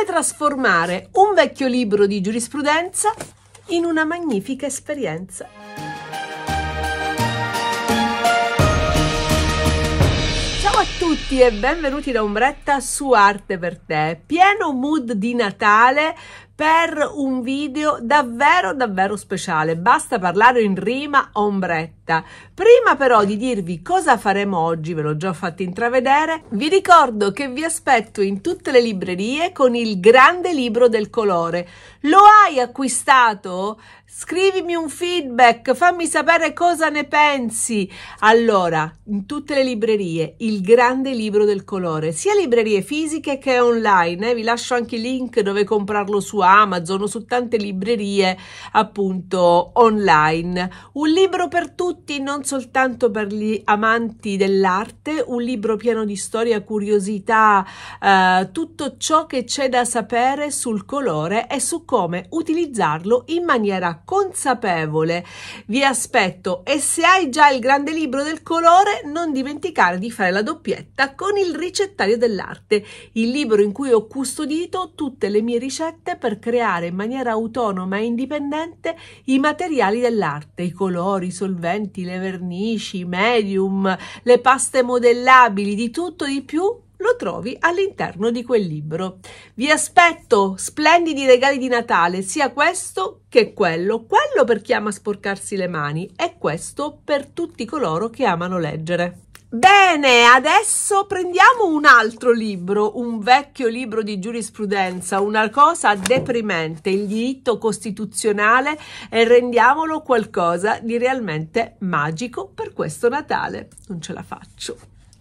Come trasformare un vecchio libro di giurisprudenza in una magnifica esperienza. Ciao a tutti e benvenuti da Ombretta su Arte per Te, pieno mood di Natale per un video davvero speciale. Basta parlare in rima Ombretta. Prima però di dirvi cosa faremo oggi, ve l'ho già fatto intravedere, vi ricordo che vi aspetto in tutte le librerie con il grande libro del colore. Lo hai acquistato? Scrivimi un feedback, fammi sapere cosa ne pensi. Allora, in tutte le librerie, il grande libro del colore, sia librerie fisiche che online, vi lascio anche il link dove comprarlo su Amazon o su tante librerie appunto online. Un libro per tutti, non soltanto per gli amanti dell'arte, un libro pieno di storia, curiosità, tutto ciò che c'è da sapere sul colore e su come utilizzarlo in maniera consapevole. Vi aspetto, e se hai già il grande libro del colore non dimenticare di fare la doppietta con il ricettario dell'arte, il libro in cui ho custodito tutte le mie ricette per creare in maniera autonoma e indipendente i materiali dell'arte, i colori, i solventi, le vernici, i medium, le paste modellabili, di tutto di più lo trovi all'interno di quel libro. Vi aspetto splendidi regali di Natale, sia questo che quello per chi ama sporcarsi le mani e questo per tutti coloro che amano leggere. Bene, adesso prendiamo un altro libro, un vecchio libro di giurisprudenza, una cosa deprimente, il diritto costituzionale, e rendiamolo qualcosa di realmente magico per questo Natale. Non ce la faccio.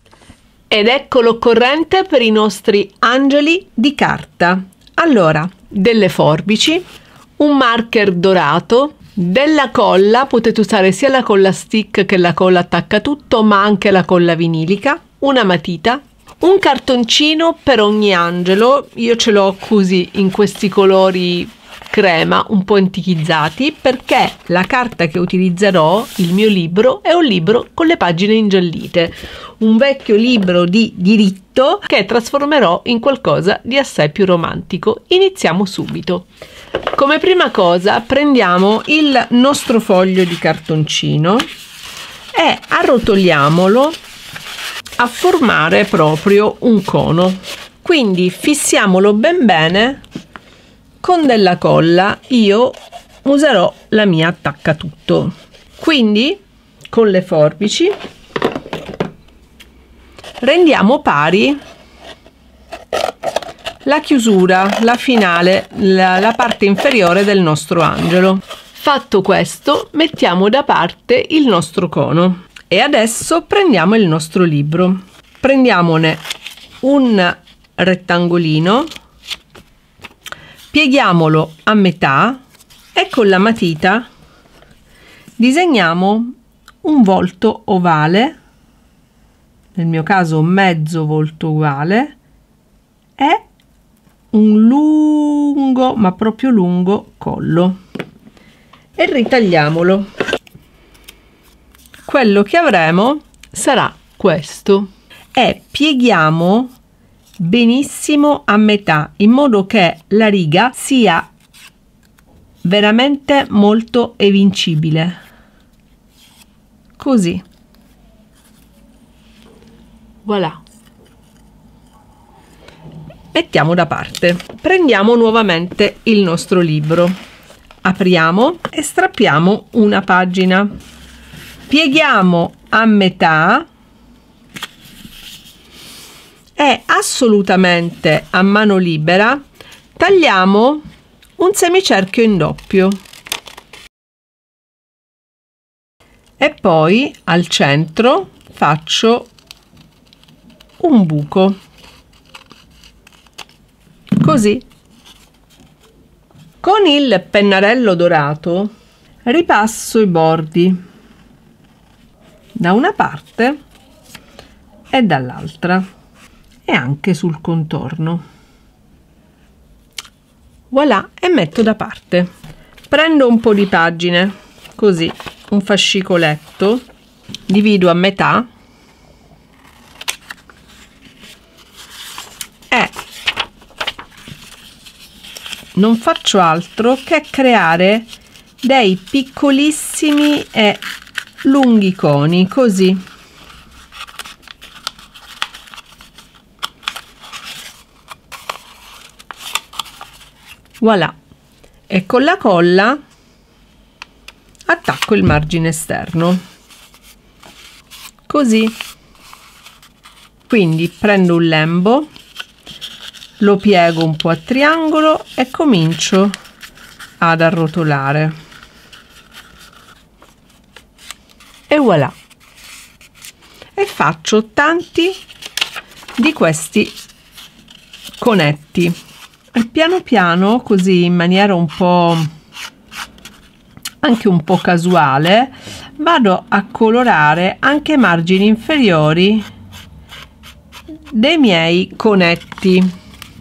Ed ecco l'occorrente per i nostri angeli di carta. Allora, delle forbici, un marker dorato, della colla, potete usare sia la colla stick che la colla attacca tutto, ma anche la colla vinilica, una matita, un cartoncino per ogni angelo. Io ce l'ho così in questi colori crema un po' antichizzati, perché la carta che utilizzerò, il mio libro, è un libro con le pagine ingiallite, un vecchio libro di diritto che trasformerò in qualcosa di assai più romantico. Iniziamo subito. Come prima cosa prendiamo il nostro foglio di cartoncino e arrotoliamolo a formare proprio un cono, quindi fissiamolo ben bene con della colla. Io userò la mia attaccatutto, quindi con le forbici rendiamo pari la chiusura, la finale, la parte inferiore del nostro angelo. Fatto questo, mettiamo da parte il nostro cono e adesso prendiamo il nostro libro, prendiamone un rettangolino, pieghiamolo a metà e con la matita disegniamo un volto ovale, nel mio caso mezzo volto ovale, e un lungo, ma proprio lungo, collo, e ritagliamolo. Quello che avremo sarà questo, e pieghiamo benissimo a metà in modo che la riga sia veramente molto evincibile, così. Voilà. Mettiamo da parte. Prendiamo nuovamente il nostro libro, apriamo e strappiamo una pagina, pieghiamo a metà e assolutamente a mano libera tagliamo un semicerchio in doppio e poi al centro faccio un buco, così. Con il pennarello dorato ripasso i bordi da una parte e dall'altra e anche sul contorno. Voilà, e metto da parte. Prendo un po' di pagine, così, un fascicoletto, divido a metà e non faccio altro che creare dei piccolissimi e lunghi coni, così. Voilà, e con la colla attacco il margine esterno, così. Quindi prendo un lembo, lo piego un po' a triangolo e comincio ad arrotolare. E voilà, e faccio tanti di questi conetti e piano piano, così in maniera un po' anche un po' casuale, vado a colorare anche i margini inferiori dei miei conetti.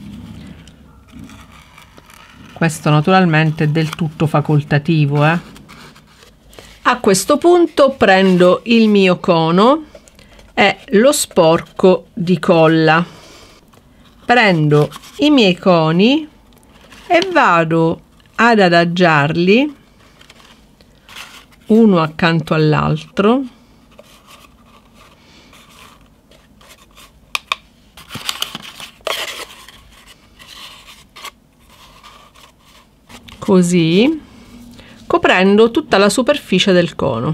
Questo naturalmente è del tutto facoltativo, A questo punto prendo il mio cono e lo sporco di colla. Prendo i miei coni e vado ad adagiarli uno accanto all'altro, così, coprendo tutta la superficie del cono.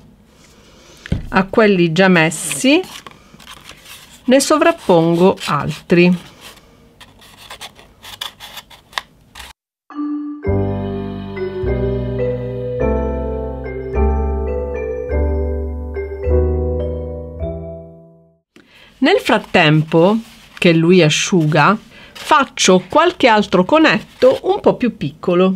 A quelli già messi ne sovrappongo altri. Nel frattempo che lui asciuga, faccio qualche altro conetto un po' più piccolo.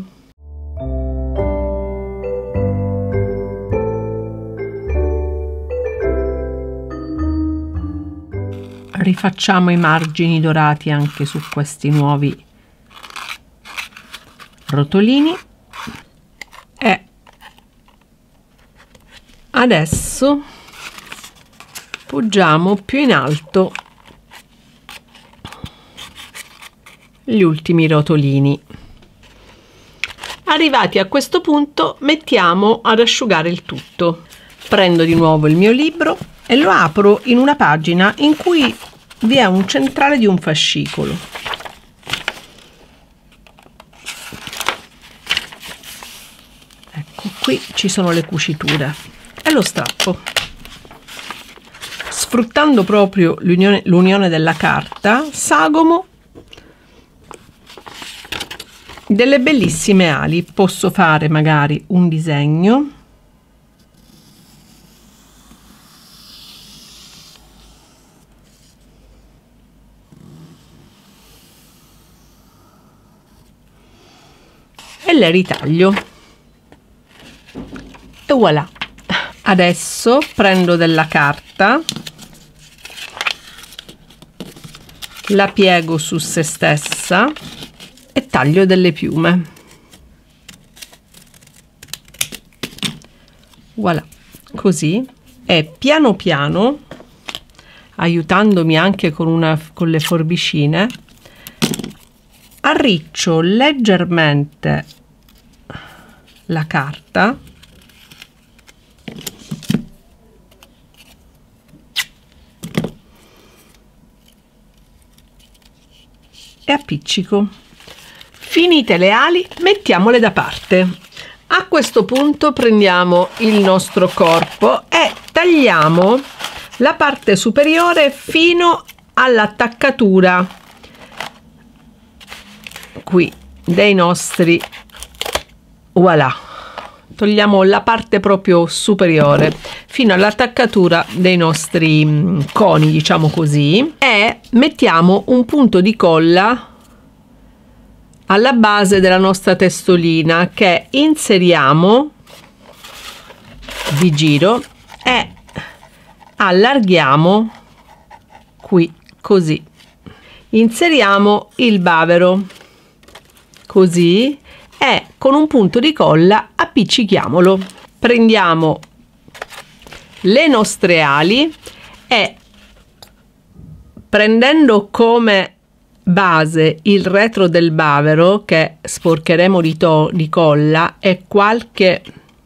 Rifacciamo i margini dorati anche su questi nuovi rotolini e adesso poggiamo più in alto gli ultimi rotolini. Arrivati a questo punto mettiamo ad asciugare il tutto. Prendo di nuovo il mio libro e lo apro in una pagina in cui vi è un centrale di un fascicolo. Ecco, qui ci sono le cuciture e lo strappo. Sfruttando proprio l'unione della carta, sagomo delle bellissime ali. Posso fare magari un disegno e le ritaglio e voilà. Adesso prendo della carta, la piego su se stessa e taglio delle piume. Voilà, così. E piano piano, aiutandomi anche con le forbicine, arriccio leggermente la carta e appiccico. Finite le ali, mettiamole da parte. A questo punto prendiamo il nostro corpo e tagliamo la parte superiore fino all'attaccatura qui dei nostri, voilà, togliamo la parte proprio superiore fino all'attaccatura dei nostri coni, diciamo così, e mettiamo un punto di colla alla base della nostra testolina che inseriamo di giro e allarghiamo qui, così. Inseriamo il bavero così e con un punto di colla appiccichiamolo. Prendiamo le nostre ali e prendendo come base il retro del bavero che sporcheremo di colla e qualche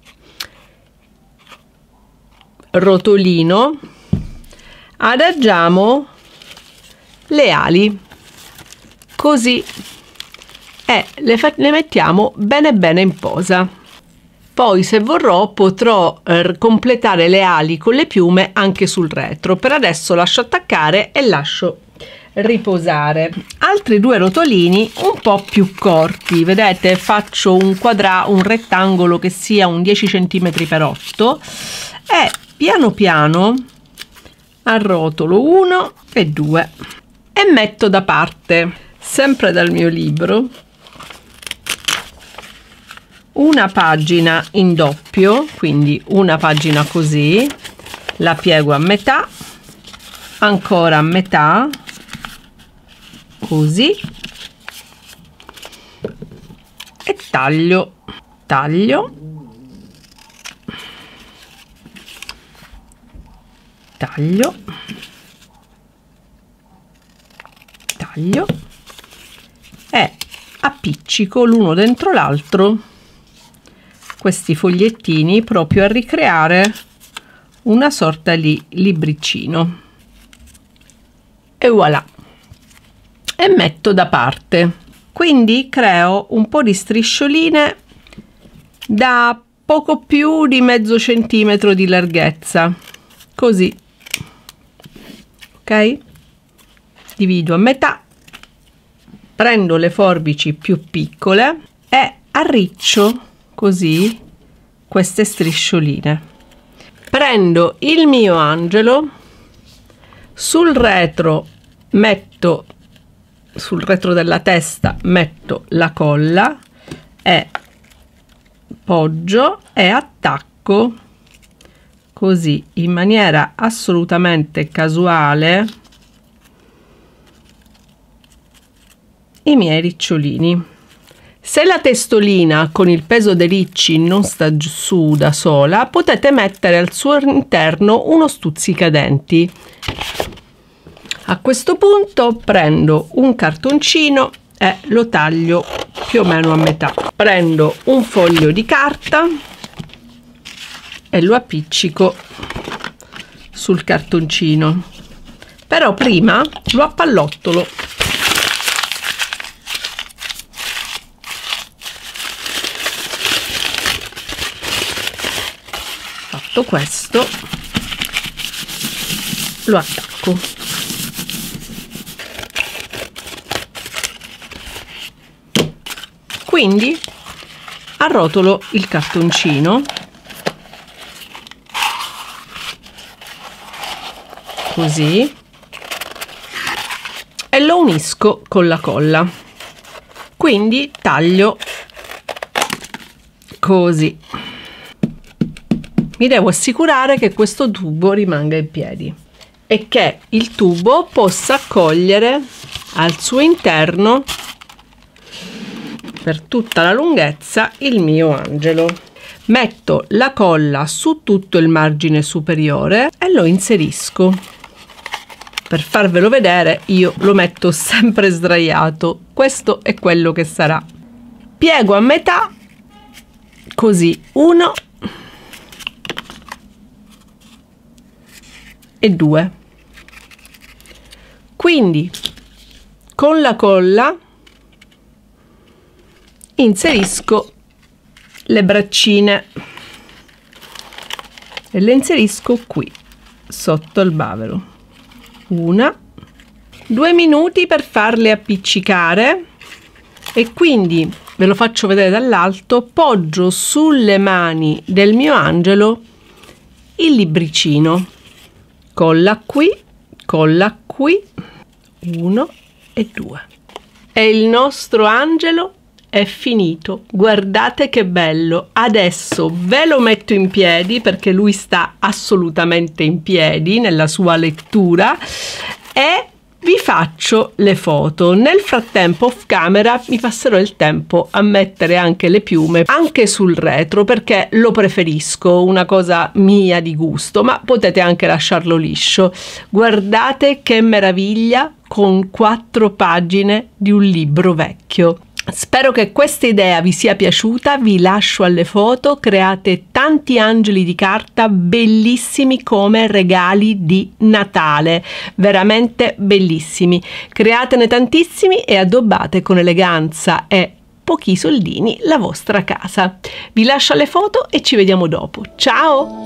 rotolino, adagiamo le ali così e le mettiamo bene bene in posa. Poi, se vorrò, potrò completare le ali con le piume anche sul retro. Per adesso lascio attaccare e lascio riposare. Altri 2 rotolini un po' più corti, vedete, faccio un rettangolo che sia un 10 cm per 8 e piano piano arrotolo 1 e 2 e metto da parte, sempre dal mio libro, una pagina in doppio, quindi una pagina così, la piego a metà, ancora a metà, così, e taglio, taglio, taglio, taglio e appiccico l'uno dentro l'altro questi fogliettini proprio a ricreare una sorta di libricino e voilà, e metto da parte. Quindi creo un po' di striscioline da poco più di mezzo centimetro di larghezza, così, ok? Divido a metà, prendo le forbici più piccole e arriccio così queste striscioline. Prendo il mio angelo, sul retro della testa metto la colla e poggio e attacco così in maniera assolutamente casuale i miei ricciolini. Se la testolina con il peso dei ricci non sta su da sola, potete mettere al suo interno uno stuzzicadenti. A questo punto prendo un cartoncino e lo taglio più o meno a metà. Prendo un foglio di carta e lo appiccico sul cartoncino, però prima lo appallottolo. Fatto questo, lo attacco. Quindi arrotolo il cartoncino così e lo unisco con la colla. Quindi taglio così. Mi devo assicurare che questo tubo rimanga in piedi e che il tubo possa accogliere al suo interno per tutta la lunghezza il mio angelo. Metto la colla su tutto il margine superiore e lo inserisco. Per farvelo vedere, io lo metto sempre sdraiato. Questo è quello che sarà. Piego a metà, così, 1 e 2. Quindi con la colla inserisco le braccine e le inserisco qui sotto il bavero. 1, 2 minuti per farle appiccicare e quindi ve lo faccio vedere dall'alto. Poggio sulle mani del mio angelo il libricino, colla qui, 1 e 2 e il nostro angelo è finito. Guardate che bello. Adesso ve lo metto in piedi perché lui sta assolutamente in piedi nella sua lettura e vi faccio le foto. Nel frattempo, off camera, mi passerò il tempo a mettere anche le piume anche sul retro, perché lo preferisco, una cosa mia di gusto, ma potete anche lasciarlo liscio. Guardate che meraviglia, con 4 pagine di un libro vecchio. Spero che questa idea vi sia piaciuta, vi lascio alle foto, create tanti angeli di carta bellissimi come regali di Natale, veramente bellissimi, createne tantissimi e addobbate con eleganza e pochi soldini la vostra casa. Vi lascio alle foto e ci vediamo dopo, ciao!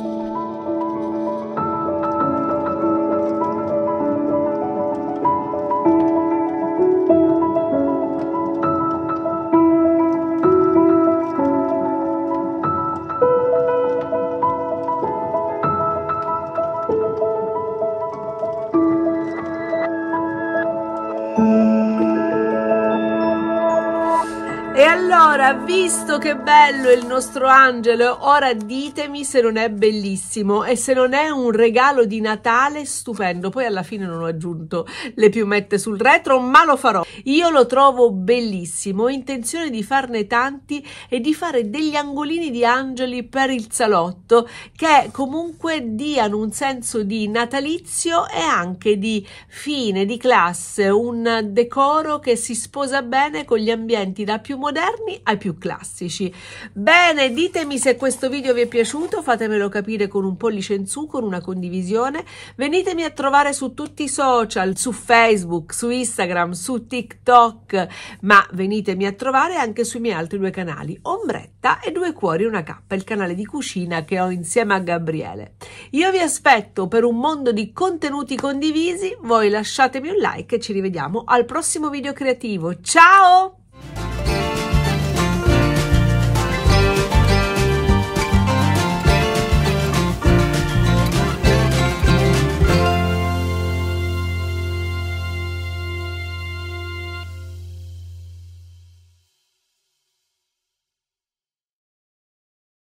E allora, visto che bello è il nostro angelo, ora ditemi se non è bellissimo e se non è un regalo di Natale stupendo. Poi alla fine non ho aggiunto le piumette sul retro, ma lo farò. Io lo trovo bellissimo, ho intenzione di farne tanti e di fare degli angolini di angeli per il salotto che comunque diano un senso di natalizio e anche di fine, di classe, un decoro che si sposa bene con gli ambienti da più moderni ai più classici. Bene, ditemi se questo video vi è piaciuto, fatemelo capire con un pollice in su, con una condivisione. Venitemi a trovare su tutti i social, su Facebook, su Instagram, su TikTok, ma venitemi a trovare anche sui miei altri 2 canali, Ombretta e 2 Cuori Una Cappa, il canale di cucina che ho insieme a Gabriele. Io vi aspetto per un mondo di contenuti condivisi, voi lasciatemi un like e ci rivediamo al prossimo video creativo. Ciao!